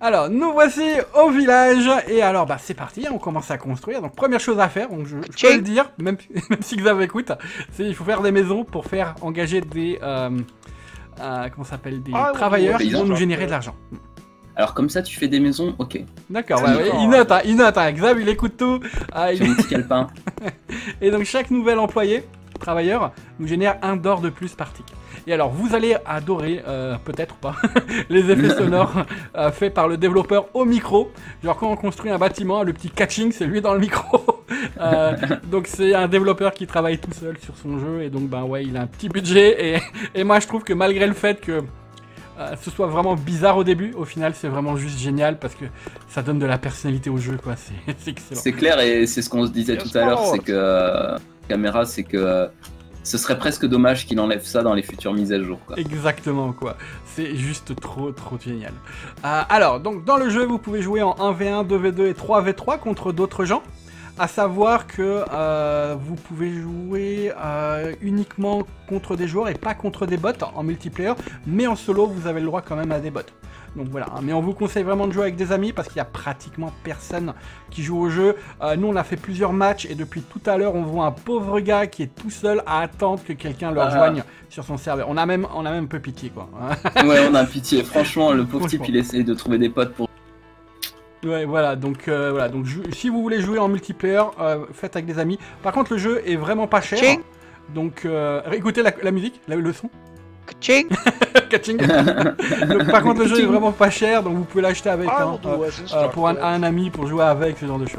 Alors, nous voici au village, et alors, bah, c'est parti, on commence à construire. Donc, première chose à faire, donc je peux le dire, même si Xav écoute, c'est il faut faire des maisons pour faire engager des, comment ça s'appelle, des travailleurs qui vont nous générer de l'argent. Alors comme ça, tu fais des maisons, ok. D'accord, ouais, il note, hein, Xav, il écoute tout. J'ai mon petit calepin. Et donc, chaque nouvel employé, travailleur, nous génère 1 d'or de plus par tick. Et alors, vous allez adorer, peut-être pas, les effets sonores faits par le développeur au micro. Genre quand on construit un bâtiment, le petit catching, c'est lui dans le micro. Donc c'est un développeur qui travaille tout seul sur son jeu. Et donc, ben ouais, il a un petit budget. Et moi, je trouve que malgré le fait que ce soit vraiment bizarre au début, au final, c'est vraiment juste génial parce que ça donne de la personnalité au jeu, quoi. C'est excellent. C'est clair, et c'est ce qu'on se disait tout à l'heure, c'est que caméra, c'est que ce serait presque dommage qu'il enlève ça dans les futures mises à jour, quoi. Exactement, quoi. C'est juste trop génial. Alors, donc dans le jeu, vous pouvez jouer en 1v1, 2v2 et 3v3 contre d'autres gens. À savoir que vous pouvez jouer uniquement contre des joueurs et pas contre des bots en multiplayer, mais en solo, vous avez le droit quand même à des bots. Donc voilà, mais on vous conseille vraiment de jouer avec des amis parce qu'il y a pratiquement personne qui joue au jeu. Nous, on a fait plusieurs matchs et depuis tout à l'heure, on voit un pauvre gars qui est tout seul à attendre que quelqu'un le rejoigne sur son serveur. On a même un peu pitié, quoi. Ouais, on a pitié. Franchement, le pauvre type, il essaye de trouver des potes pour... Ouais, voilà, donc si vous voulez jouer en multiplayer, faites avec des amis. Par contre, le jeu est vraiment pas cher. Ching. Donc, écoutez la musique, le son. Kaching. Kaching. Donc, par contre, le jeu est vraiment pas cher, donc vous pouvez l'acheter avec pour un ami, pour jouer avec, ce genre de choses.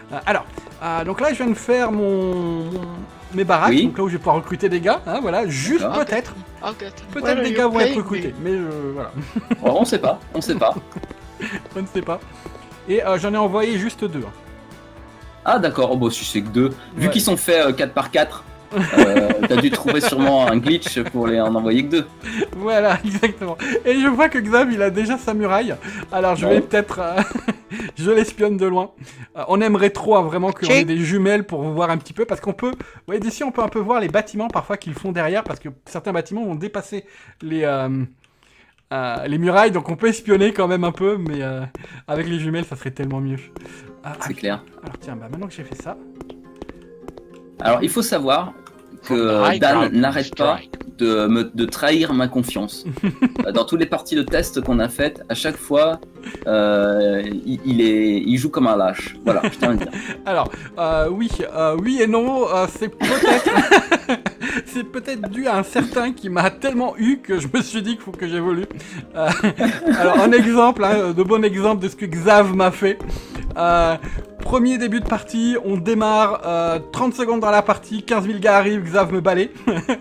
Donc là, je viens de faire mes baraques, donc là où je vais pouvoir recruter des gars, hein, voilà, juste peut-être. Peut-être des gars vont être recrutés, mais voilà. On sait pas, on sait pas. On ne sait pas. Et j'en ai envoyé juste 2. Ah d'accord, oh, bon, si c'est que 2. Vu qu'ils sont faits 4x4, t'as dû trouver sûrement un glitch pour les en envoyer que 2. Voilà, exactement. Et je vois que Xav, il a déjà sa muraille. Alors je vais peut-être... je l'espionne de loin. On aimerait trop vraiment qu'on ait des jumelles pour voir un petit peu. Parce qu'on peut... Vous voyez, d'ici, on peut un peu voir les bâtiments parfois qu'ils font derrière. Parce que certains bâtiments vont dépasser les murailles, donc on peut espionner quand même un peu, mais avec les jumelles, ça serait tellement mieux. C'est clair. Alors tiens, bah maintenant que j'ai fait ça... Alors il faut savoir que Dan n'arrête pas de trahir ma confiance. Dans toutes les parties de test qu'on a faites, à chaque fois, il joue comme un lâche. Voilà, je tiens à le dire. Alors, oui et non, c'est peut-être... c'est peut-être dû à un certain qui m'a tellement eu que je me suis dit qu'il faut que j'évolue. Alors, un exemple, de bon exemple de ce que Xav m'a fait. Premier début de partie, on démarre, 30 secondes dans la partie, 15 000 gars arrivent, Xav me balaye.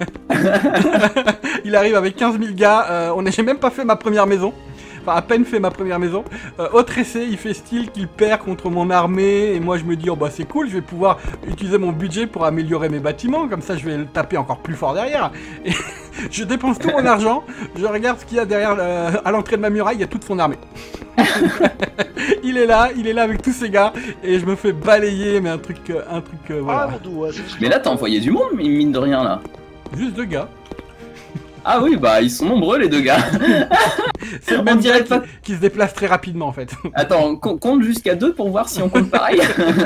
Il arrive avec 15 000 gars, j'ai même pas fait ma première maison. Enfin, à peine fait ma première maison. Autre essai, il fait style qu'il perd contre mon armée. Et moi, je me dis, oh bah c'est cool, je vais pouvoir utiliser mon budget pour améliorer mes bâtiments. Comme ça, je vais le taper encore plus fort derrière. Et je dépense tout mon argent. Je regarde ce qu'il y a derrière, à l'entrée de ma muraille, il y a toute son armée. il est là avec tous ses gars. Et je me fais balayer, mais un truc voilà. Mais là, t'as envoyé du monde, mine de rien, là. Juste 2 gars. Ah oui, bah ils sont nombreux les 2 gars. C'est le même gars qui se déplace très rapidement en fait. Attends, compte jusqu'à 2 pour voir si on compte pareil.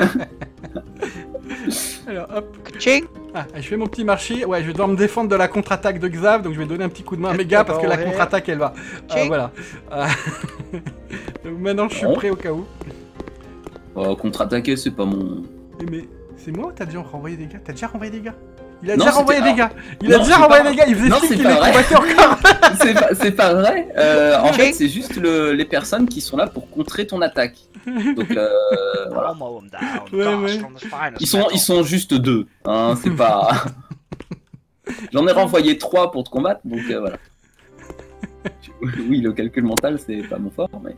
Alors hop. Ching. Je fais mon petit marché. Ouais, je vais devoir me défendre de la contre-attaque de Xav, donc je vais donner un petit coup de main à mes gars parce que la contre-attaque elle va. Voilà. Donc maintenant je suis prêt au cas où. Contre-attaquer, c'est pas mon... Mais c'est moi ou t'as déjà renvoyé des gars? T'as déjà renvoyé des gars? Il a déjà renvoyé des gars. Il a déjà renvoyé des gars. Il faisait style qu'il les combattait encore. C'est pas vrai. En fait, c'est juste les personnes qui sont là pour contrer ton attaque. Donc voilà. Ouais. Ils sont juste 2. Hein, c'est pas. J'en ai renvoyé 3 pour te combattre, donc voilà. Oui, le calcul mental, c'est pas mon fort, mais.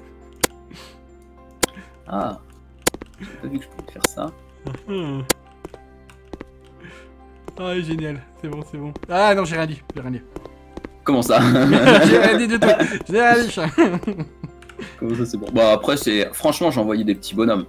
Ah. J'ai pas vu que je pouvais faire ça. Ah, génial, c'est bon. Ah non, j'ai rien dit. Comment ça? J'ai rien dit du tout. J'ai rien dit. Comment ça, c'est bon? Bah après, franchement, j'ai envoyé des petits bonhommes.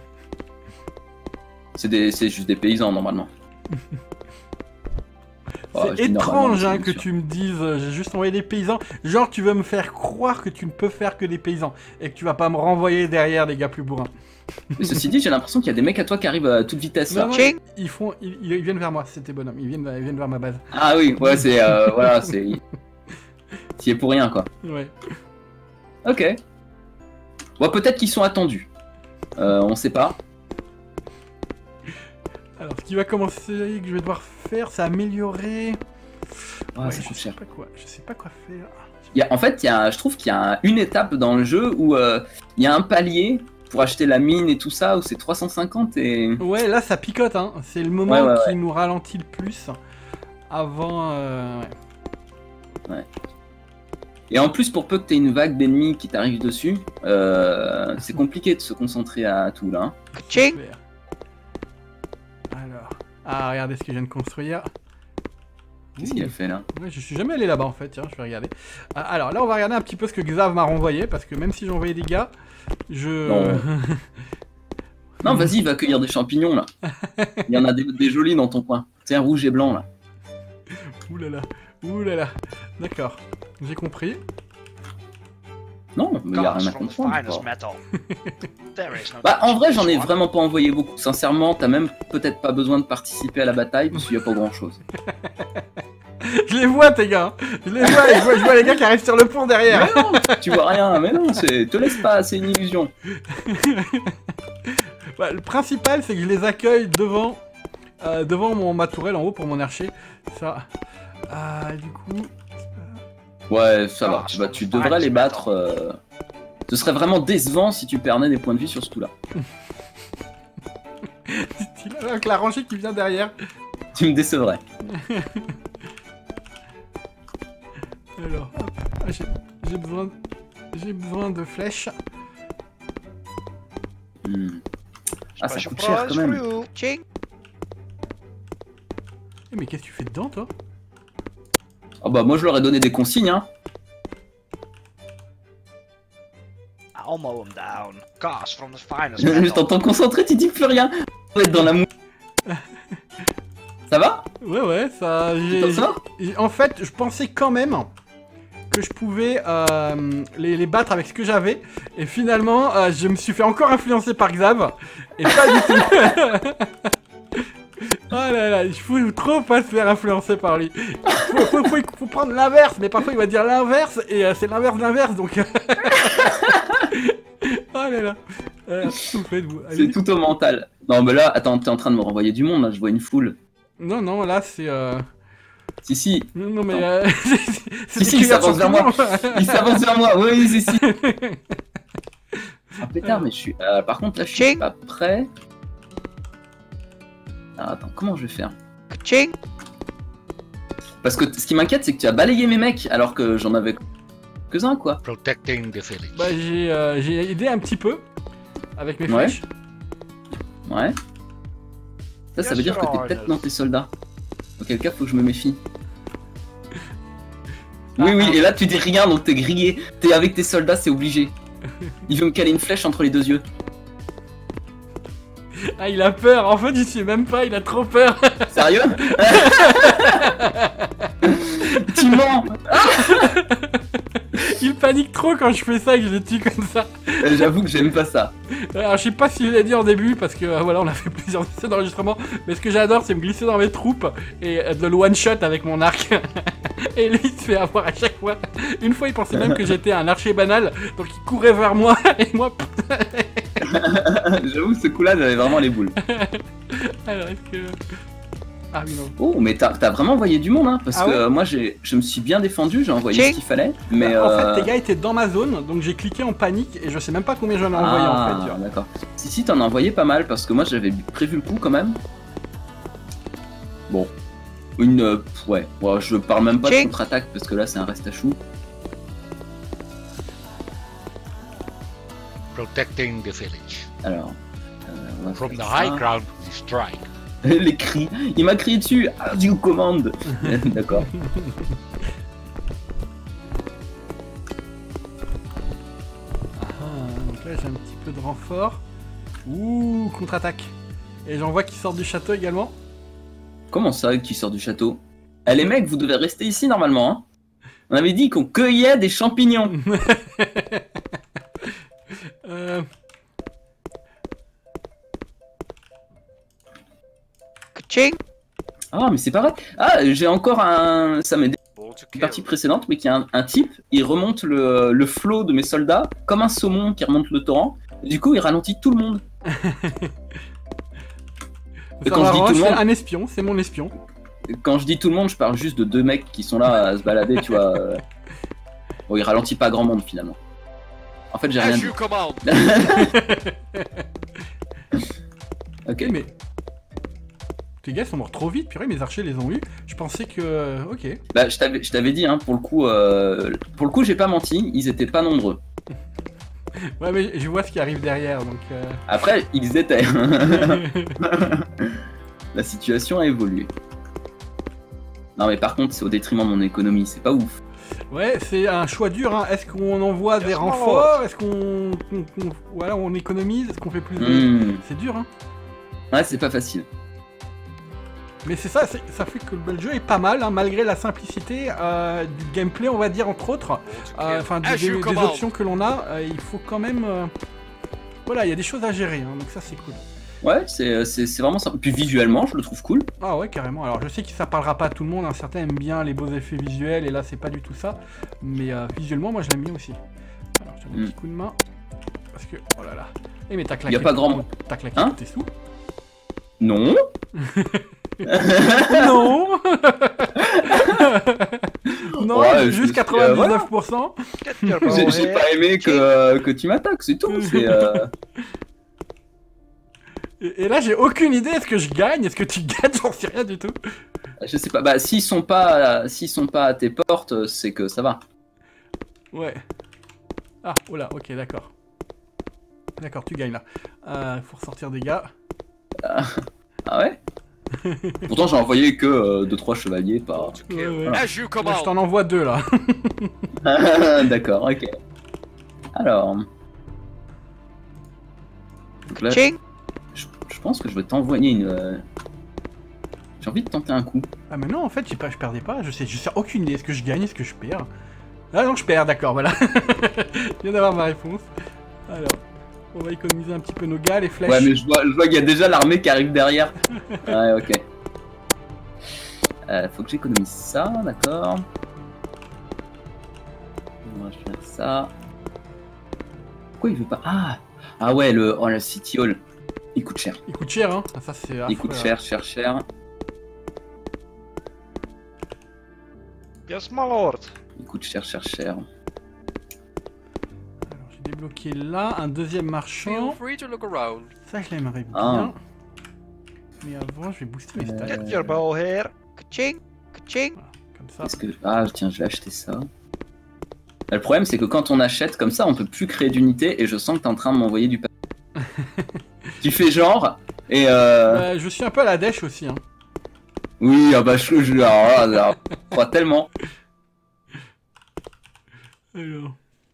C'est juste des paysans, normalement. Oh, C'est étrange hein, que tu me dises, j'ai juste envoyé des paysans. Genre, tu veux me faire croire que tu ne peux faire que des paysans et que tu vas pas me renvoyer derrière des gars plus bourrins. Mais ceci dit, j'ai l'impression qu'il y a des mecs à toi qui arrivent à toute vitesse là. Non, ils viennent vers moi, c'était bonhomme. Ils viennent vers ma base. Ah oui, ouais, c'est voilà, c'est. T'y es pour rien quoi. Ouais. Ok. Bon, peut-être qu'ils sont attendus. On sait pas. Alors, ce qui va commencer, que je vais devoir faire, c'est améliorer. Ouais, ça coûte cher. Je sais pas quoi faire. En fait, je trouve qu'il y a une étape dans le jeu où il y a un palier pour acheter la mine et tout ça, où c'est 350 et... Ouais, là ça picote, hein. C'est le moment qui nous ralentit le plus. Avant... Ouais. Et en plus, pour peu que t'aies une vague d'ennemis qui t'arrive dessus, c'est compliqué de se concentrer à tout là. Super. Alors... regardez ce que je viens de construire. Qu'est-ce qu'il a fait là? Ouais, je suis jamais allé là-bas en fait, tiens, je vais regarder. Alors là, on va regarder un petit peu ce que Xav m'a renvoyé, parce que même si j'ai envoyé des gars, Non, non vas-y, va cueillir des champignons là. Il y en a des jolis dans ton coin. Tiens, rouge et blanc là. Oulala, d'accord, j'ai compris. Non, mais il y a rien à comprendre. Bah, en vrai, j'en ai vraiment pas envoyé beaucoup. Sincèrement, t'as même peut-être pas besoin de participer à la bataille parce qu'il y a pas grand chose. Je les vois, tes gars. Je les vois, je vois les gars qui arrivent sur le pont derrière. Mais non, tu vois rien. Mais non, te laisse pas, c'est une illusion. Bah, le principal, c'est que je les accueille devant ma tourelle en haut pour mon archer. Ça. Du coup. Ouais, ça va. Bah, tu devrais les battre. Ce serait vraiment décevant si tu perdais des points de vie sur ce coup-là. Avec la rangée qui vient derrière. Tu me décevrais. Alors, hop. J'ai besoin de flèches. Ah, ça coûte cher quand même. Mais qu'est-ce que tu fais dedans, toi? Ah bah moi je leur ai donné des consignes hein. Je t'entends concentré, tu dis plus rien. On va être dans la mou. Ça va? Ouais, ça... En fait, je pensais quand même que je pouvais les battre avec ce que j'avais. Et finalement, je me suis fait encore influencer par Xav. Et pas du tout. Oh là là, il faut trop pas se faire influencer par lui. Faut prendre l'inverse, mais parfois il va dire l'inverse et c'est l'inverse de l'inverse donc. Oh là là. Tout fait de vous. C'est tout au mental. Non mais là, attends, t'es en train de me renvoyer du monde là, je vois une foule. Non, là c'est. Si. Non mais. Si, il s'avance vers moi. Il s'avance vers moi, oui, si. Ah pétard, mais je suis. Par contre là, je suis pas prêt. Ah, attends, comment je vais faire? Parce que ce qui m'inquiète, c'est que tu as balayé mes mecs alors que j'en avais quelques-uns, quoi. Bah, j'ai aidé un petit peu avec mes flèches. Ouais. Ça veut dire que t'es peut-être dans tes soldats. Auquel cas, faut que je me méfie. Oui, et là tu dis rien, donc t'es grillé. T'es avec tes soldats, c'est obligé. Il veut me caler une flèche entre les deux yeux. Ah, il a peur, en fait il sait même pas, il a trop peur. Sérieux? Tu mens. Il panique trop quand je fais ça et que je le tue comme ça. J'avoue que j'aime pas ça. Alors je sais pas si je l'ai dit en début parce que voilà, on a fait plusieurs essais d'enregistrement, mais ce que j'adore c'est me glisser dans mes troupes et de le one shot avec mon arc. Et lui il se fait avoir à chaque fois. Une fois il pensait même que j'étais un archer banal, donc il courait vers moi et moi. J'avoue que ce coup-là j'avais vraiment les boules. Alors est-ce que... Ah oui, non. Oh, mais t'as vraiment envoyé du monde, hein, parce que moi je me suis bien défendu, j'ai envoyé ce qu'il fallait. Mais en fait, tes gars étaient dans ma zone, donc j'ai cliqué en panique et je sais même pas combien j'en ai envoyé en fait. D'accord. Si, t'en as envoyé pas mal, parce que moi j'avais prévu le coup quand même. Bon. Ouais, je parle même pas de contre-attaque parce que là c'est un reste à chou. Protecting the village. Alors. From the high ground, we strike. Les cris. Il m'a crié dessus. Ah, du commande. D'accord. Donc là j'ai un petit peu de renfort. Ouh, contre-attaque. Et j'en vois qui sortent du château également. Comment ça, qui sort du château? Les mecs, vous devez rester ici normalement. Hein. On avait dit qu'on cueillait des champignons. Ka-ching. Ah, mais c'est pas vrai. Ah, j'ai encore un... Ça m'est une partie précédente, mais qui a un type, il remonte le flot de mes soldats comme un saumon qui remonte le torrent. Du coup, il ralentit tout le monde. Et quand je dis tout le monde, un espion, c'est mon espion. Quand je dis tout le monde, je parle juste de 2 mecs qui sont là à se balader, tu vois. Bon, il ralentit pas grand monde finalement. En fait, j'ai rien dit. Ok. Mais les gars sont morts trop vite, purée, mes archers les ont eu. Je pensais que... Ok. Bah, je t'avais dit, hein, pour le coup, j'ai pas menti, ils étaient pas nombreux. Ouais, mais je vois ce qui arrive derrière, donc... Après, ils étaient. La situation a évolué. Non, mais par contre, c'est au détriment de mon économie, c'est pas ouf. Ouais, c'est un choix dur, hein. Est-ce qu'on envoie des renforts? Est-ce qu'on voilà, on économise? Est-ce qu'on fait plus de... C'est dur, hein. Ouais, c'est pas facile. Mais c'est ça, ça fait que le jeu est pas mal, hein, malgré la simplicité du gameplay, on va dire, entre autres. Enfin, des options que l'on a, il faut quand même... Voilà, il y a des choses à gérer, hein, donc ça c'est cool. Ouais, c'est vraiment ça. Puis visuellement, je le trouve cool. Ah ouais, carrément. Alors je sais que ça parlera pas à tout le monde, hein. Certains aiment bien les beaux effets visuels, et là c'est pas du tout ça. Mais visuellement, moi je l'aime bien aussi. Alors je te donne un petit coup de main. Parce que, oh là là. Eh mais t'as claqué, y a pas grand... T'as claqué hein tes sous? Non. Non. Non, ouais, juste 99%. J'ai pas aimé que tu m'attaques, c'est tout. Et là, j'ai aucune idée. Est-ce que je gagne? Est-ce que tu gagnes? J'en sais rien du tout. Je sais pas. Bah, s'ils sont pas à tes portes, c'est que ça va. Ouais. Ah, oh là, ok, d'accord. D'accord, tu gagnes là. Faut ressortir des gars. Ah ouais. Pourtant, j'ai envoyé que 2-3 chevaliers par. Ouais. Voilà. Je t'en envoie 2 là. D'accord, ok. Alors. Donc là, je pense que je vais t'envoyer une. J'ai envie de tenter un coup. Ah mais non, en fait, je perdais pas. Je sais aucune idée. Est-ce que je gagne? Est-ce que je perds? Ah non, je perds, d'accord, voilà. Je viens d'avoir ma réponse. Alors, on va économiser un petit peu nos gars, les flèches. Ouais, mais je vois qu'il y a déjà l'armée qui arrive derrière. Ouais, ok. Faut que j'économise ça, d'accord. On va faire ça. Pourquoi il veut pas... Ah ouais, le City Hall. Il coûte cher. Il coûte cher, hein. Ça, c'est affreux, il coûte cher. Yes, my lord. Il coûte cher. Alors, j'ai débloqué là un deuxième marchand. Ça, je l'aimerais bien. Mais avant, je vais booster mes stats. Get your bow here. Ka-ching. Ka-ching. Voilà, comme ça. Est-ce que... Ah, tiens, je vais acheter ça. Le problème, c'est que quand on achète comme ça, on peut plus créer d'unités et je sens que t'es en train de m'envoyer du Tu fais genre et je suis un peu à la dèche aussi, hein. Oui, ah bah je crois tellement. Alors.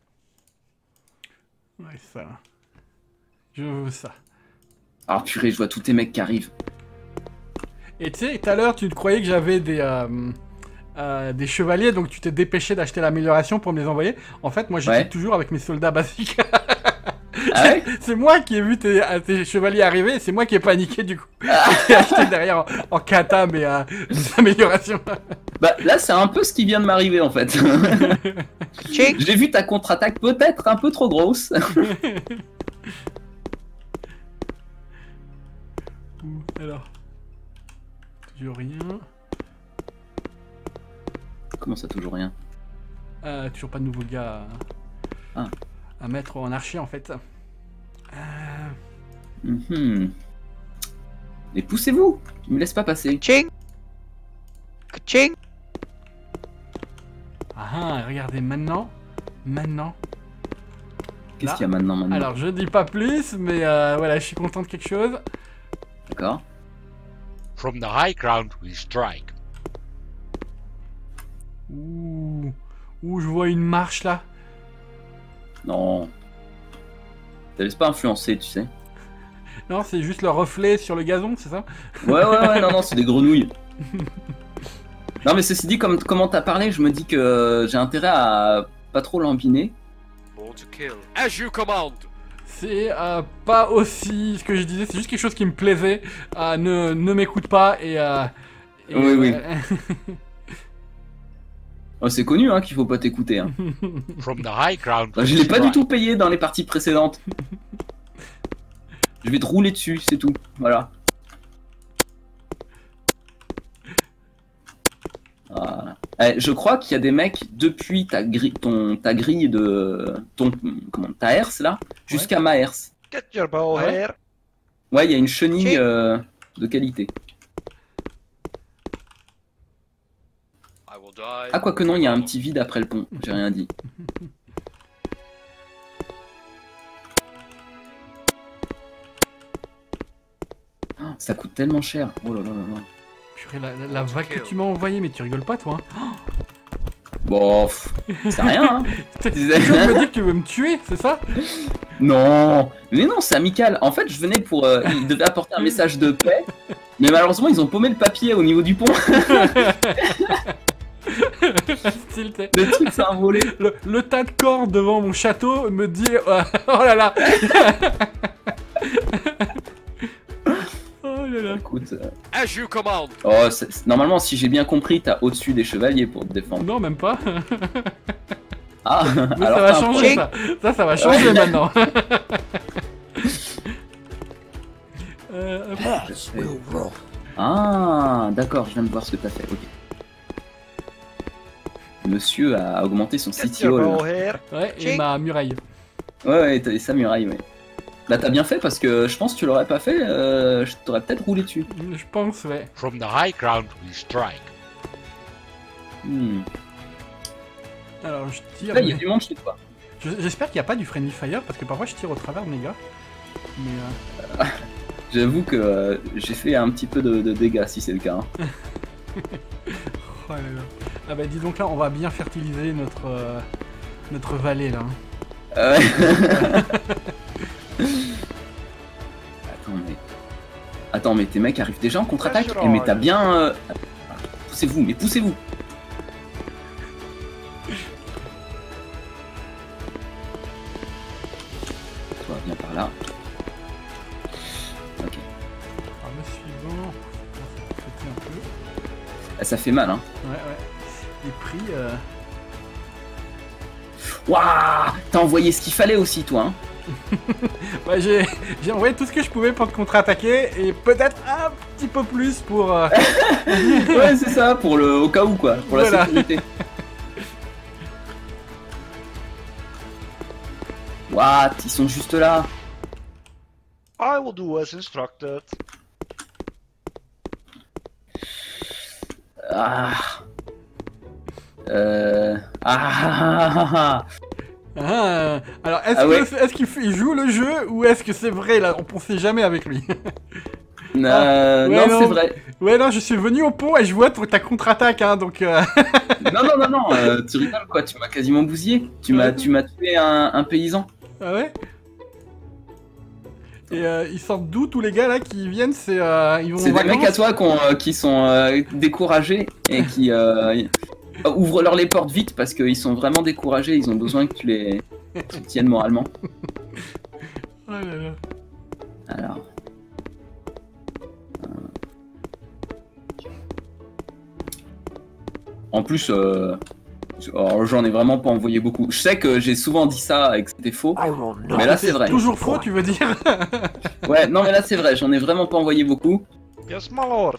Ouais, ça. Je veux ça. Ah purée, je vois tous tes mecs qui arrivent. Et tu sais, tout à l'heure, tu croyais que j'avais des chevaliers, donc tu t'es dépêché d'acheter l'amélioration pour me les envoyer. En fait, moi, j'étais toujours avec mes soldats basiques. Ah ouais. C'est moi qui ai vu tes chevaliers arriver, c'est moi qui ai paniqué du coup. J'ai acheté derrière en kata mais des améliorations. Bah là c'est un peu ce qui vient de m'arriver en fait. J'ai vu ta contre-attaque peut-être un peu trop grosse. Alors. Toujours rien. Comment ça toujours rien? Toujours pas de nouveaux gars à mettre en archer en fait. Mais poussez-vous, tu me laisses pas passer. Ka-ching. Ka-ching. Ah, regardez maintenant. Qu'est-ce qu'il y a maintenant? Alors je dis pas plus, mais voilà, je suis content de quelque chose. D'accord. From the high ground we strike. Ouh, je vois une marche là. Non. Te laisse pas influencer, tu sais. Non, c'est juste le reflet sur le gazon, c'est ça? Ouais, non, c'est des grenouilles. Non mais ceci dit, comment t'as parlé, je me dis que j'ai intérêt à pas trop l'embiner. C'est pas aussi ce que je disais, c'est juste quelque chose qui me plaisait. Ne m'écoute pas et oui. Oh, c'est connu hein, qu'il faut pas t'écouter. Hein. From the high ground. Je l'ai pas du tout payé dans les parties précédentes. Je vais te rouler dessus, c'est tout. Voilà. Voilà. Je crois qu'il y a des mecs depuis ta grille de ta herse là jusqu'à ma herse. Get your bow Ah ouais? here. Ouais, il y a une chenille Chick. de qualité. Ah quoique non, il y a un petit vide après le pont. J'ai rien dit. Oh, ça coûte tellement cher. Oh là là là là. Purée, la vague que tu m'as envoyée, mais tu rigoles pas toi hein. Bon, c'est rien. Hein. Tu veux me dire que tu veux me tuer, c'est ça? Non, mais non, c'est amical. En fait, je venais pour. Ils devaient apporter un message de paix, mais malheureusement, ils ont paumé le papier au niveau du pont. Style, t'es- Le truc s'est envolé. le tas de corps devant mon château me dit oh là là. Oh là là. Écoute. As you command. Oh, normalement, si j'ai bien compris, t'as au-dessus des chevaliers pour te défendre. Non, même pas. Ah, Mais alors ça va t'as un changer problème. ça va changer Ouais. maintenant. Ah, d'accord, je viens de voir ce que t'as fait. Ok. Monsieur a augmenté son Get city your hall. bow here. Ouais, et Chick. ma muraille. Ouais, t'as des samouraïs, ouais. Bah t'as bien fait parce que je pense que tu l'aurais pas fait, je t'aurais peut-être roulé dessus. Je pense, ouais. From the high ground we strike. Hmm. Alors je tire. Là, il y a mais- du monde chez toi. J'espère qu'il n'y a pas du friendly fire parce que parfois je tire au travers de mes gars. Mais J'avoue que j'ai fait un petit peu de dégâts si c'est le cas. Hein. oh là là. Ah bah dis donc là on va bien fertiliser notre vallée là. Ouais. Attends, mais tes mecs arrivent déjà en contre-attaque. Eh, mais t'as bien. Poussez-vous, mais poussez-vous. Toi, viens par là. Ok. Alors le suivant, ça va péter un peu. Ah, ça fait mal, hein. Ouais. Les prix. Waouh, t'as envoyé ce qu'il fallait aussi, toi. Hein. Bah, j'ai envoyé tout ce que je pouvais pour te contre-attaquer et peut-être un petit peu plus pour. Ouais, c'est ça, pour le au cas où, quoi. Pour la Voilà. sécurité. What? Ils sont juste là. I will do as instructed. Ah. Ah. Alors, est-ce Ah ouais. qu'il joue le jeu ou est-ce que c'est vrai là? On pensait jamais avec lui. Ouais, non. non, c'est vrai. Ouais, non, je suis venu au pont et je vois ta contre-attaque, hein, donc. Non, tu rigoles quoi, tu m'as quasiment bousillé. Tu m'as tué un paysan. Ah ouais? Et ils sortent d'où tous les gars là qui viennent? C'est ils vont C'est en des mecs vacances à toi qui sont découragés et qui ouvre-leur les portes vite parce qu'ils sont vraiment découragés, ils ont besoin que tu les soutiennes moralement. Oh là là. Alors. En plus, alors, j'en ai vraiment pas envoyé beaucoup. Je sais que j'ai souvent dit ça et que c'était faux. Mais là, c'est vrai. Toujours faux, tu veux dire? Ouais, non, mais là, c'est vrai. J'en ai vraiment pas envoyé beaucoup. Yes, my lord.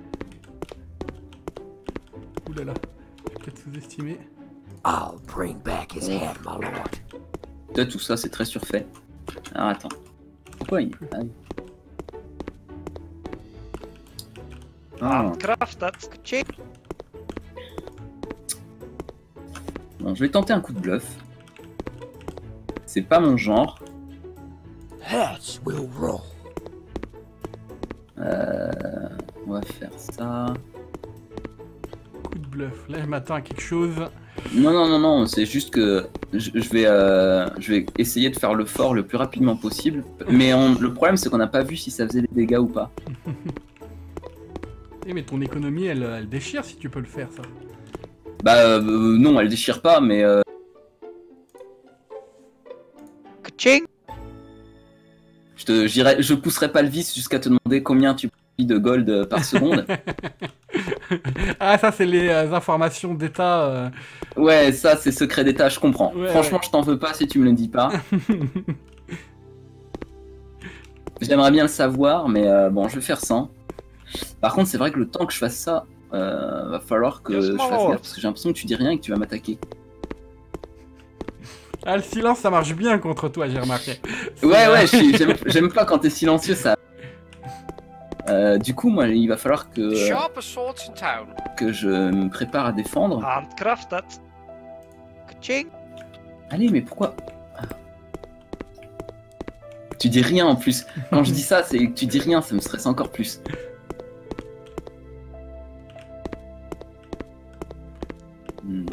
Ouh là là. J'ai peut-être sous-estimé. I'll bring back his head, my lord. Peut-être tout ça, c'est très surfait. Alors, attends. Pourquoi il... Ah. Crafted. Chick. Bon, je vais tenter un coup de bluff. C'est pas mon genre. Heads will roll. On va faire ça. Coup de bluff. Là, je m'attends à quelque chose. Non, c'est juste que je vais essayer de faire le fort le plus rapidement possible. Mais le problème, c'est qu'on n'a pas vu si ça faisait des dégâts ou pas. Eh, mais ton économie, elle déchire si tu peux le faire, ça. Bah non, elle déchire pas, mais Ka-ching! je pousserai pas le vice jusqu'à te demander combien tu prends de gold par seconde. Ah, ça, c'est les informations d'état. Ouais, ça c'est secret d'état, je comprends. Ouais, Franchement, ouais. je t'en veux pas si tu me le dis pas. J'aimerais bien le savoir, mais bon, je vais faire sans. Par contre, c'est vrai que le temps que je fasse ça, va falloir que Yes, je my fasse lord. gaffe parce que j'ai l'impression que tu dis rien et que tu vas m'attaquer. Ah, le silence, ça marche bien contre toi, j'ai remarqué. C'est, Ouais, ouais, j'aime pas quand t'es silencieux, ça. Du coup, moi, il va falloir The sharpest swords in town. que je me prépare à défendre. Handcrafted. Ka-ching. Allez, mais pourquoi Tu dis rien en plus. Quand je dis ça, c'est que tu dis rien, ça me stresse encore plus. Hmm.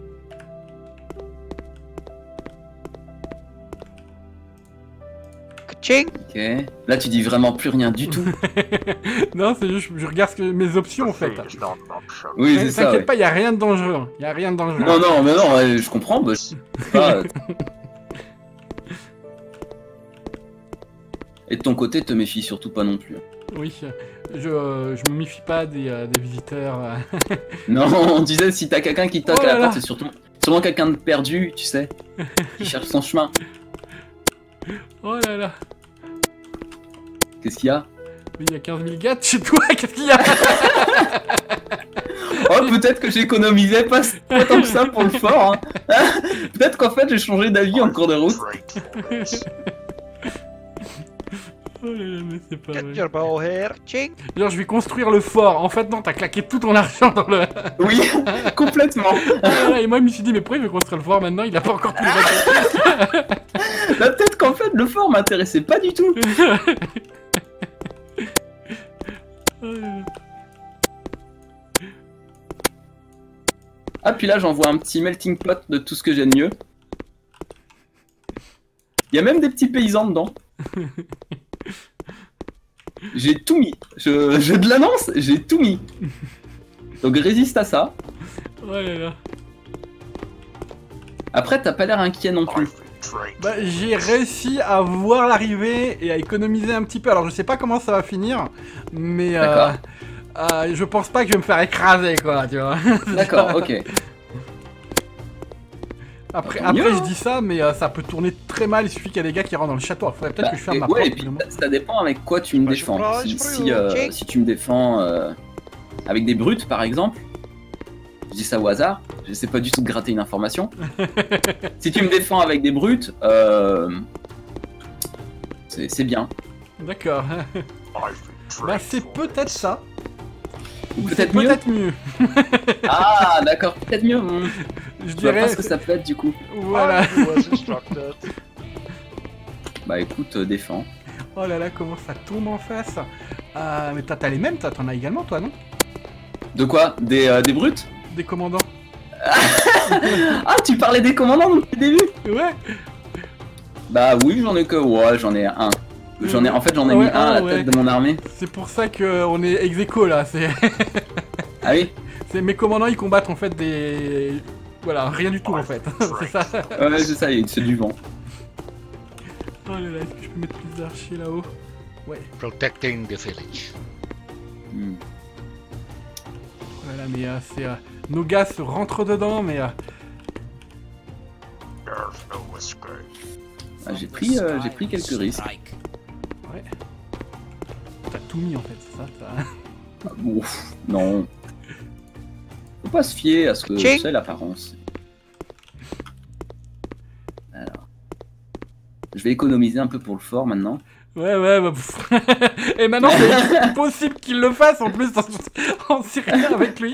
Ka-ching. Ok. Là, tu dis vraiment plus rien du tout. Non, c'est juste, je regarde mes options, en fait. Oui, Mais c'est ça. t'inquiète Ouais. pas, y a rien de dangereux. Hein. Y a rien de dangereux. Non, non, mais non, ouais, je comprends. Bah, je sais pas. Et de ton côté, te méfie surtout pas non plus. Oui, je me méfie pas des visiteurs. Non, on disait si t'as quelqu'un qui toque Oh à là la là. porte, c'est sûrement quelqu'un de perdu, tu sais, qui cherche son chemin. Oh là là. Qu'est-ce qu'il y a? Il y a 15 000 gars chez toi, qu'est-ce qu'il y a? Oh, peut-être que j'économisais pas tant que ça pour le fort. Hein. Peut-être qu'en fait j'ai changé d'avis en cours de route. Oh là là, mais c'est pas Get vrai. your bow here. Ka-ching. Genre, je vais construire le fort. En fait, non, t'as claqué tout ton argent dans le... Oui, complètement. Oh là là, et moi, je me suis dit, mais pourquoi il veut construire le fort maintenant? Il a pas encore tous les bateaux. Bah, peut-être qu'en fait le fort m'intéressait pas du tout. Oh là là. Ah, puis là j'envoie un petit melting pot de tout ce que j'ai de mieux. Il y a même des petits paysans dedans. J'ai tout mis. Je te l'annonce, j'ai tout mis. Donc résiste à ça. Oh là là. Après, t'as pas l'air inquiet non plus. Bah, j'ai réussi à voir l'arrivée et à économiser un petit peu. Alors, je sais pas comment ça va finir, mais D'accord. je pense pas que je vais me faire écraser, quoi, tu vois. D'accord, ok. Après, Tant mieux, après hein. je dis ça, mais ça peut tourner très mal. Il suffit qu'il y a des gars qui rentrent dans le château. Il faudrait peut-être Bah, que je ferme et ma ouais, porte. et puis évidemment. ça dépend avec quoi tu me Bah, défends. je Si tu me défends avec des brutes, par exemple, je dis ça au hasard, j'essaie pas du tout de gratter une information. Si tu me défends avec des brutes, c'est bien. D'accord. Bah, c'est peut-être ça. Ou C'est peut-être mieux. peut-être mieux. Ah, d'accord, peut-être mieux. Je Je vois dirais. pas ce que ça peut être du coup. Voilà. I was instructed. Bah écoute, défends. Oh là là, comment ça tombe en face. Mais t'as les mêmes, t'en as également, toi, non? De quoi? Des brutes? Des commandants. Ah, tu parlais des commandants depuis le début? Ouais. Bah oui, j'en ai que. Ouais, j'en ai un. En fait, j'en ai Ouais, mis un à la ouais. tête de mon armée. C'est pour ça qu'on est ex aequo, là. Ah oui? Mes commandants, ils combattent en fait des. Voilà, rien du tout en fait. C'est ça. Ouais, c'est ça, c'est du vent. Oh là là, est-ce que je peux mettre plus d'archers là-haut? Ouais. Protecting the village. Hmm. Voilà, mais c'est. Nos gars se rentrent dedans, mais. Ah, j'ai pris quelques risques. Ouais. T'as tout mis en fait, c'est ça? Ah, ouf, non. Faut pas se fier à ce que Ching. c'est l'apparence. Alors. Je vais économiser un peu pour le fort maintenant. Ouais, bah. Et maintenant, c'est impossible qu'il le fasse en plus en Syrien avec lui.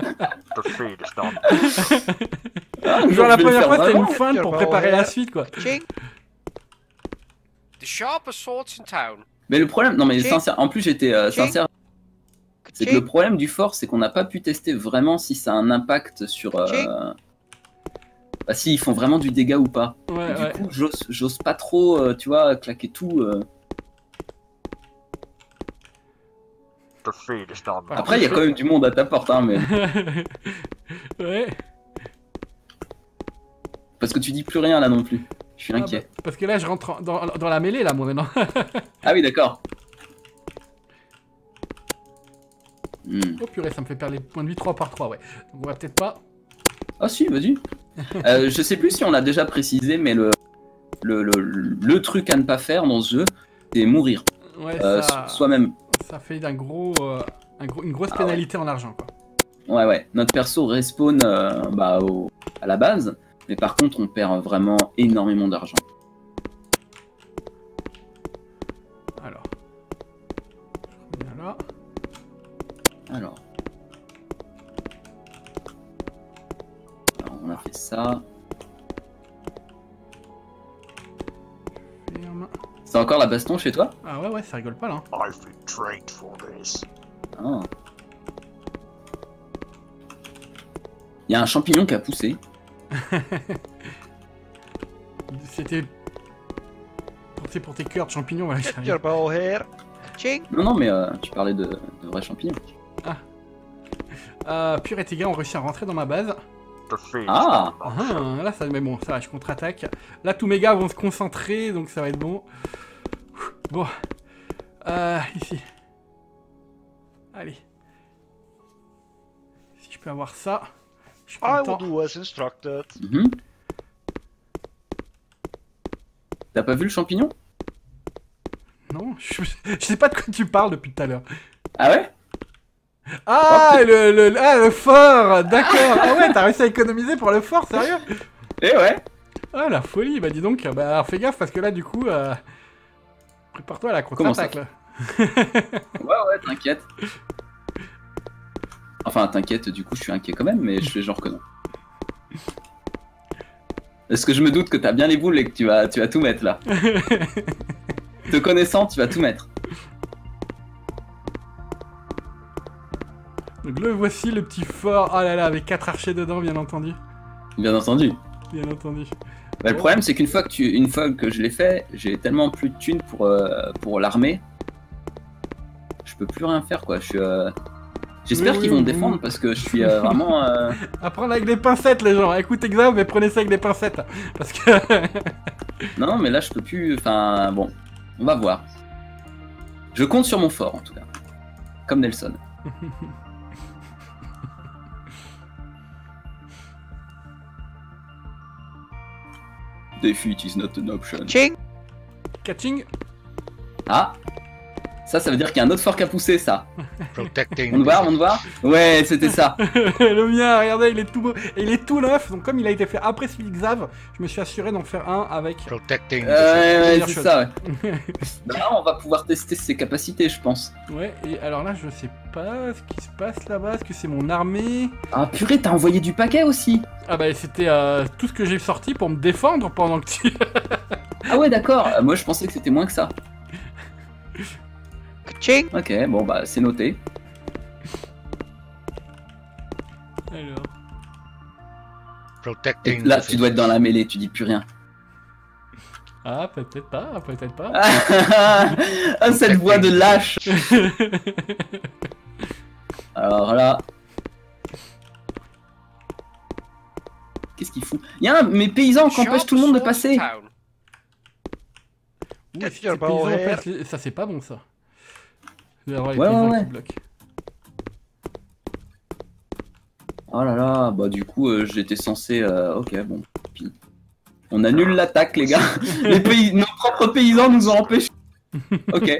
Ah, Genre la je vais le première faire fois, c'était vraiment. une feinte pour préparer la suite quoi. Ka-ching. The sharpest swords in town. Mais le problème, non mais Ching. sincère, en plus j'étais sincère, c'est que le Ka-ching. problème du fort, c'est qu'on n'a pas pu tester vraiment si ça a un impact sur... Ching. Bah, si ils font vraiment du dégât ou pas. Ouais, Et du ouais. coup, j'ose pas trop, tu vois, claquer tout. Après, il y a quand même du monde à ta porte, hein, mais... Ouais. Parce que tu dis plus rien, là, non plus. Je suis Ah inquiet. bah, parce que là, je rentre dans la mêlée, là, moi, maintenant. Ah oui, d'accord. Oh purée, ça me fait perdre les points de vie 3 par 3, ouais. Donc on va peut-être pas... Ah si, vas-y. Je sais plus si on l'a déjà précisé, mais le truc à ne pas faire dans ce jeu, c'est mourir. Ouais, Soi-même. ça fait une grosse pénalité en argent, quoi. Ouais. Notre perso respawn à la base, mais par contre, on perd vraiment énormément d'argent. Alors. Je reviens là. Alors, on a fait ça. Ferme. C'est encore la baston chez toi? Ah ouais, ça rigole pas, là. Ah. Il y a un champignon qui a poussé. C'était... C'est pour tes cœurs de champignons, voilà. Get your bow here. Ching. Non, mais tu parlais de vrais champignons. Purée, tes gars ont réussi à rentrer dans ma base. Ah! Là, ça... Mais bon, ça va, je contre-attaque. Là, tous mes gars vont se concentrer, donc ça va être bon. Bon. Ici. Allez. Si je peux avoir ça, je suis I will content. do as instructed. Mhm. T'as pas vu le champignon? Non, je sais pas de quoi tu parles depuis tout à l'heure. Ah ouais? Ah, le fort, d'accord. Ah ouais, t'as réussi à économiser pour le fort, sérieux? Eh ouais! Ah, la folie, bah dis donc, bah alors fais gaffe parce que là, du coup, prépare-toi à la contre-attaque, là. Ouais, t'inquiète. Enfin, t'inquiète, du coup, je suis inquiet quand même, mais je fais genre que non. Est-ce que je me doute que t'as bien les boules et que tu vas tout mettre, là? Te connaissant, tu vas tout mettre. Donc le voici, le petit fort. Oh là là, avec 4 archers dedans, bien entendu. Bien entendu. Bien entendu. Bah, le problème, c'est qu'une fois que je l'ai fait, j'ai tellement plus de thunes pour l'armée. Je peux plus rien faire, quoi. J'espère qu'ils vont défendre parce que je suis vraiment... À prendre avec des pincettes, les gens. Écoute, Exam, mais prenez ça avec des pincettes. Parce que... Non, mais là, je peux plus... Enfin, bon. On va voir. Je compte sur mon fort, en tout cas. Comme Nelson. Defeat is not an option. Ching. Catching. Ah! Ça veut dire qu'il y a un autre fort qui a poussé, ça. Protecting. On te voit? Ouais, c'était ça. Le mien, regardez, il est tout beau. Et il est tout neuf. Donc comme il a été fait après celui de Xav, je me suis assuré d'en faire un avec... Protecting. Ouais, c'est ça, ouais. Là, on va pouvoir tester ses capacités, je pense. Ouais, et alors là, je sais pas ce qui se passe là-bas. Est-ce que c'est mon armée? Ah purée, t'as envoyé du paquet aussi. Ah bah c'était tout ce que j'ai sorti pour me défendre pendant que tu... Ah ouais, d'accord. Moi, je pensais que c'était moins que ça. Ching. Ok, bon, bah, c'est noté. Alors... Et Protecting. là, tu dois être dans la mêlée, tu dis plus rien. Ah, peut-être pas, peut-être pas. Ah, cette voix de lâche. Alors là... Qu'est-ce qu'il fout? Il y a mes paysans qui empêchent tout le monde de passer. Ouh, Get si your ces paysans bow here. passent ça c'est pas bon ça. Il va y avoir les Ouais, paysans ouais. qui bloquent. Oh là là, bah du coup j'étais censé... Ok, bon. Puis, on annule l'attaque les gars. Nos propres paysans nous ont empêchés. Ok.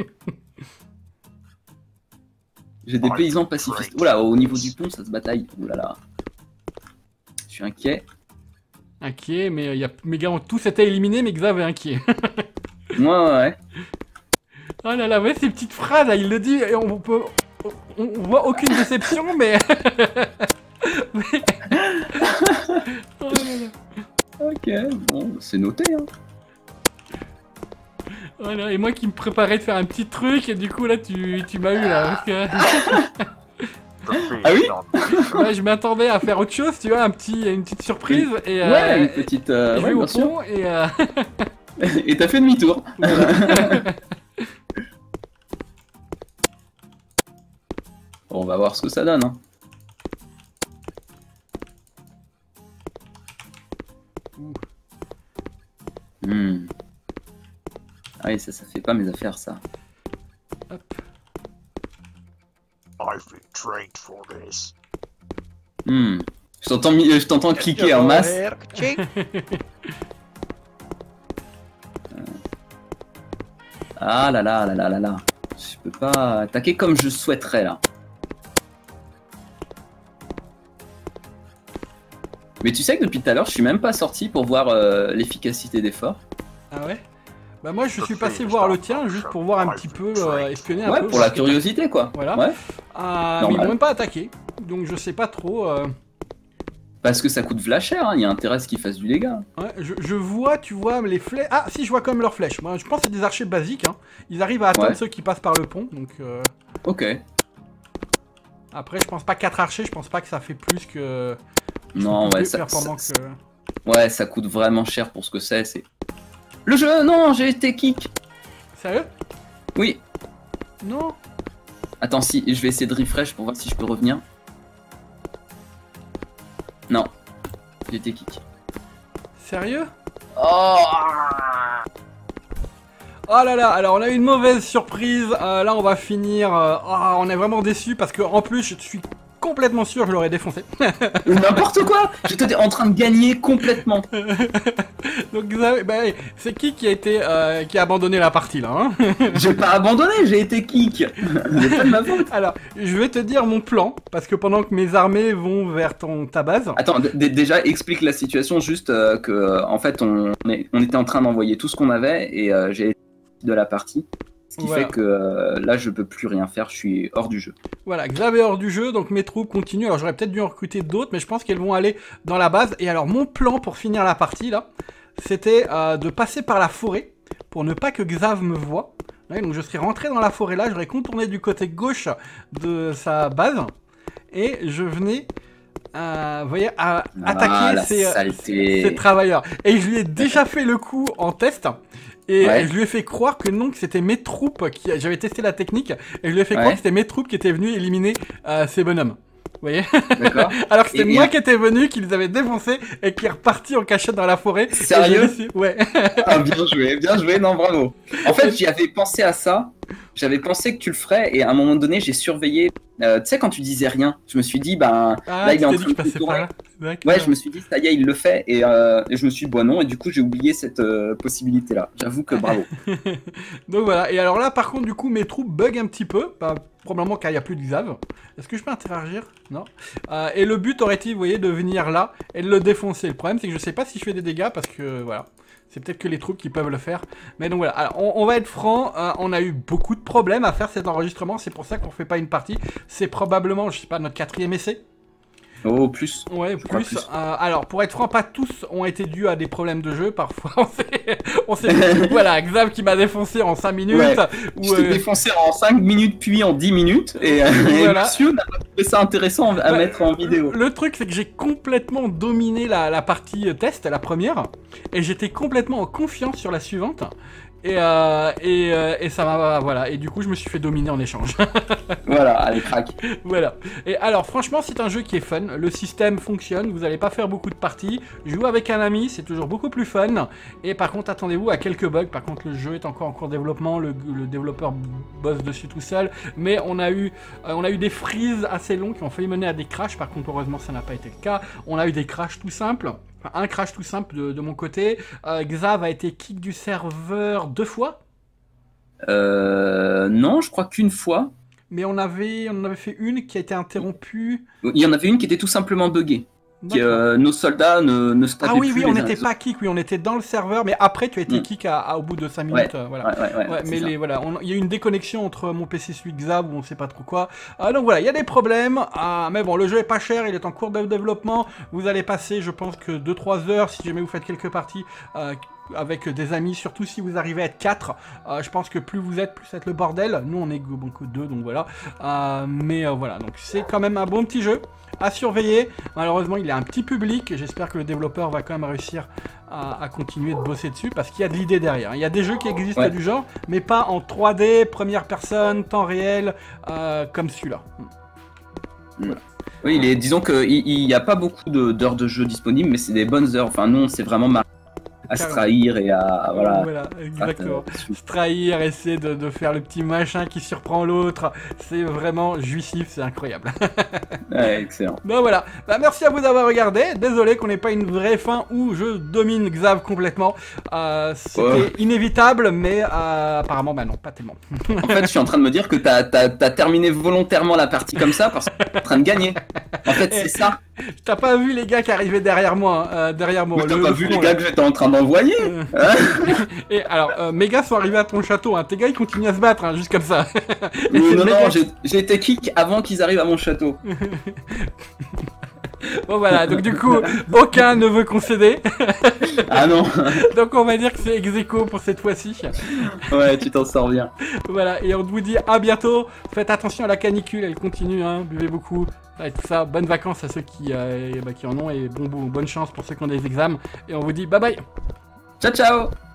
J'ai des paysans pacifistes. Oula, au niveau du pont ça se bataille. Oula là. Je suis inquiet. Inquiet, mais mes gars ont tous été éliminés, mais Xav est inquiet. Ouais. Oh là là, ouais, ces petites phrases, là, il le dit, et on voit aucune déception, mais... mais... Oh là là. Ok, bon, c'est noté hein. Voilà, et moi qui me préparais de faire un petit truc, et du coup là tu m'as eu là. Parce que... Ah oui? Ouais, je m'attendais à faire autre chose, tu vois, une petite surprise. Et, Ouais, une petite... je vais ouais, au bien sûr. pont et... Et t'as fait demi-tour. voilà. On va voir ce que ça donne. Hein. Ah oui, ça fait pas mes affaires, ça. Hop. I've been trained for this. Je t'entends cliquer en masse. Ching. Ah là là là là là là. Je peux pas attaquer comme je souhaiterais là. Mais tu sais que depuis tout à l'heure, je suis même pas sorti pour voir l'efficacité des forts. Ah ouais? Bah moi je suis passé voir le tien juste pour voir un petit peu, espionner un Ouais, peu. pour la curiosité quoi. Voilà. Ouais. Mais ils m'ont même pas attaqué, donc je sais pas trop. Parce que ça coûte v'là cher, hein. Il y a intérêt à ce qu'ils fassent du dégât. Ouais, je vois, tu vois, les flèches. Ah si, je vois quand même leurs flèches. Moi je pense que c'est des archers basiques. Hein. Ils arrivent à atteindre ceux qui passent par le pont, donc. Ok. Après je pense pas 4 archers, je pense pas que ça fait plus que. Non, ouais, ouais, ça coûte vraiment cher pour ce que c'est. Le jeu, non, j'ai été kick. Sérieux? Oui. Non. Attends, si, je vais essayer de refresh pour voir si je peux revenir. Non. J'ai été kick. Sérieux? Oh. Oh là là, alors on a eu une mauvaise surprise. Là on va finir. On est vraiment déçus parce que en plus je suis complètement sûr que je l'aurais défoncé. N'importe quoi. J'étais en train de gagner complètement. Donc bah, c'est qui a été qui a abandonné la partie là hein? J'ai pas abandonné, j'ai été kick. C'est pas de ma faute. Alors, je vais te dire mon plan parce que pendant que mes armées vont vers ta base. Attends, déjà explique la situation juste que en fait on était en train d'envoyer tout ce qu'on avait et j'ai été de la partie. Ce qui fait que là, je peux plus rien faire, je suis hors du jeu. Voilà, Xav est hors du jeu, donc mes troupes continuent. Alors j'aurais peut-être dû en recruter d'autres, mais je pense qu'elles vont aller dans la base. Et alors mon plan pour finir la partie, là, c'était de passer par la forêt, pour ne pas que Xav me voie. Ouais, donc je serais rentré dans la forêt là, j'aurais contourné du côté gauche de sa base, et je venais... vous voyez, attaquer ces travailleurs. Et je lui ai déjà fait le coup en test. Et je lui ai fait croire que non, que c'était mes troupes qui... J'avais testé la technique, et je lui ai fait croire que c'était mes troupes qui étaient venues éliminer ces bonhommes. Vous voyez? Alors que c'était moi qui étais venu, qui les avait défoncés, et qui est reparti en cachette dans la forêt. Sérieux? Ouais. Ah, bien joué, non, bravo. En fait, j'y avais pensé à ça. J'avais pensé que tu le ferais, et à un moment donné, j'ai surveillé. Tu sais, quand tu disais rien, je me suis dit, là, il est en train de tourner. Ouais, je me suis dit, ça y est, il le fait, et je me suis dit, bon, non, et du coup, j'ai oublié cette possibilité-là. J'avoue que bravo. Donc voilà, et alors là, par contre, du coup, mes troupes bug un petit peu, probablement car il n'y a plus de Xav. Est-ce que je peux interagir? Non. Et le but aurait été, vous voyez, de venir là et de le défoncer. Le problème, c'est que je sais pas si je fais des dégâts, parce que, voilà. C'est peut-être que les troupes qui peuvent le faire. Mais donc voilà, alors, on va être franc, on a eu beaucoup de problèmes à faire cet enregistrement, c'est pour ça qu'on fait pas une partie. C'est probablement, je sais pas, notre 4e essai. Oh, plus. Ouais, plus. Alors, pour être franc, pas tous ont été dus à des problèmes de jeu. Parfois, on s'est voilà, Xav qui m'a défoncé en 5 minutes. Ouais, je t'ai défoncé en 5 minutes, puis en 10 minutes. Et voilà. Monsieur n'a pas trouvé ça intéressant à mettre en vidéo. Le truc, c'est que j'ai complètement dominé la partie test, la première. Et j'étais complètement en confiance sur la suivante. Et ça m'a... Voilà. Et du coup, je me suis fait dominer en échange. Voilà, allez, crack. Voilà. Et alors, franchement, c'est un jeu qui est fun. Le système fonctionne. Vous n'allez pas faire beaucoup de parties. Jouer avec un ami, c'est toujours beaucoup plus fun. Et par contre, attendez-vous à quelques bugs. Par contre, le jeu est encore en cours de développement. Le développeur bosse dessus tout seul. Mais on a eu des freezes assez longs qui ont failli mener à des crashs. Par contre, heureusement, ça n'a pas été le cas. On a eu des crashs tout simples. Un crash tout simple de mon côté. Xav a été kick du serveur 2 fois. Non, je crois qu'une fois. Mais on en avait fait une qui a été interrompue. Il y en avait une qui était tout simplement buggée. Nos soldats ne se tapaient plus. Ah oui, on n'était pas kick, oui, on était dans le serveur, mais après tu as été kick au bout de 5 minutes. Voilà. Mais il y a eu une déconnexion entre mon PC et celui de Xav, ou on sait pas trop quoi. Donc voilà, il y a des problèmes, mais bon, le jeu est pas cher, il est en cours de développement. Vous allez passer, je pense que 2-3 heures, si jamais vous faites quelques parties avec des amis, surtout si vous arrivez à être 4. Je pense que plus vous êtes, plus ça va être le bordel. Nous, on est que 2, donc voilà. Mais voilà, donc c'est quand même un bon petit jeu à surveiller. Malheureusement, il est un petit public. J'espère que le développeur va quand même réussir à continuer de bosser dessus, parce qu'il y a de l'idée derrière. Il y a des jeux qui existent du genre, mais pas en 3D, première personne, temps réel, comme celui-là. Oui, disons qu'il n'y a pas beaucoup d'heures de jeu disponibles, mais c'est des bonnes heures. Enfin, nous, c'est vraiment à se trahir et à... Voilà, exactement. Se trahir, essayer de faire le petit machin qui surprend l'autre. C'est vraiment jouissif, c'est incroyable. Ouais, excellent. Ben voilà. Bah, merci à vous d'avoir regardé. Désolé qu'on n'ait pas une vraie fin où je domine Xav complètement. C'était inévitable, mais apparemment, bah non, pas tellement. En fait, je suis en train de me dire que t'as terminé volontairement la partie comme ça parce que t'es en train de gagner. En fait, c'est ça. T'as pas vu les gars qui arrivaient derrière moi, derrière moi. T'as pas vu les gars que j'étais en train d'envoyer Et alors, mes gars sont arrivés à ton château, hein. Tes gars ils continuent à se battre, hein, juste comme ça. Non, j'ai été kick avant qu'ils arrivent à mon château. Bon voilà, donc du coup, aucun ne veut concéder. Ah non. Donc on va dire que c'est ex-aequo pour cette fois-ci. Ouais, tu t'en sors bien. Voilà, et on vous dit à bientôt. Faites attention à la canicule, elle continue, hein. Buvez beaucoup. Et tout ça, bonnes vacances à ceux qui en ont et bonne chance pour ceux qui ont des examens. Et on vous dit bye bye. Ciao ciao.